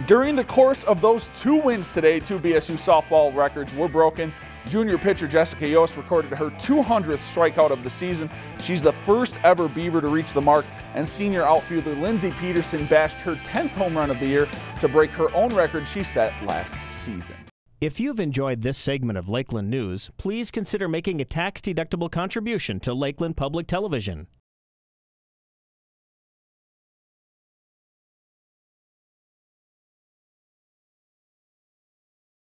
During the course of those 2 wins today, 2 BSU softball records were broken. Junior pitcher Jessica Yost recorded her 200th strikeout of the season. She's the first ever Beaver to reach the mark, and senior outfielder Lindsey Peterson bashed her 10th home run of the year to break her own record she set last season. If you've enjoyed this segment of Lakeland News, please consider making a tax-deductible contribution to Lakeland Public Television.